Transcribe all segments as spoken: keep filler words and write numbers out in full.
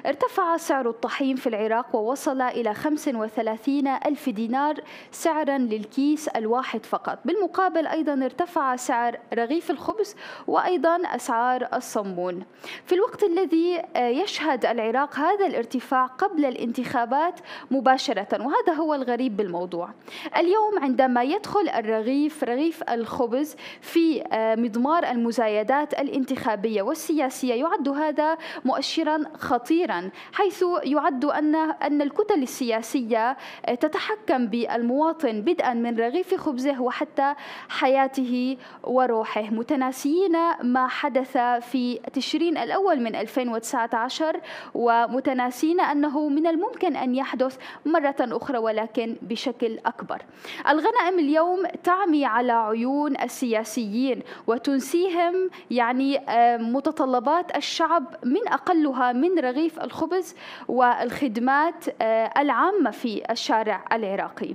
ارتفع سعر الطحين في العراق ووصل إلى خمسة وثلاثين ألف دينار سعرا للكيس الواحد فقط. بالمقابل أيضا ارتفع سعر رغيف الخبز وأيضا أسعار الصمون، في الوقت الذي يشهد العراق هذا الارتفاع قبل الانتخابات مباشرة. وهذا هو الغريب بالموضوع. اليوم عندما يدخل الرغيف رغيف الخبز في مضمار المزايدات الانتخابية والسياسية، يعد هذا مؤشرا خطيرا، حيث يعد أن أن الكتل السياسية تتحكم بالمواطن بدءا من رغيف خبزه وحتى حياته وروحه، متناسيين ما حدث في تشرين الأول من ألفين وتسعة عشر، ومتناسين أنه من الممكن أن يحدث مرة أخرى ولكن بشكل أكبر. الغنائم اليوم تعمي على عيون السياسيين وتنسيهم يعني متطلبات الشعب، من أقلها من رغيف الخبز والخدمات العامة في الشارع العراقي.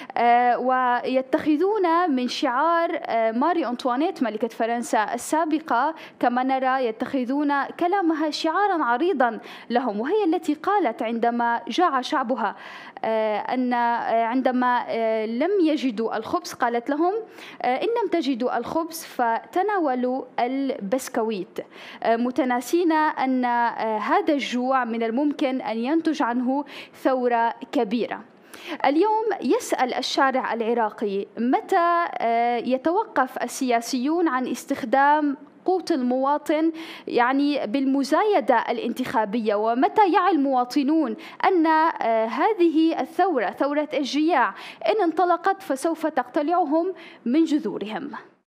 ويتخذون من شعار ماري أنطوانيت ملكة فرنسا السابقة كما نرى، يتخذون كلامها شعارا عريضا لهم، وهي التي قالت عندما جاع شعبها أن عندما لم يجدوا الخبز قالت لهم إن لم تجدوا الخبز فتناولوا البسكويت، متناسين أن هذا الجوع من الممكن أن ينتج عنه ثورة كبيرة. اليوم يسأل الشارع العراقي متى يتوقف السياسيون عن استخدام قوت المواطن يعني بالمزايدة الانتخابية، ومتى يعي المواطنون أن هذه الثورة ثورة الجياع إن انطلقت فسوف تقتلعهم من جذورهم.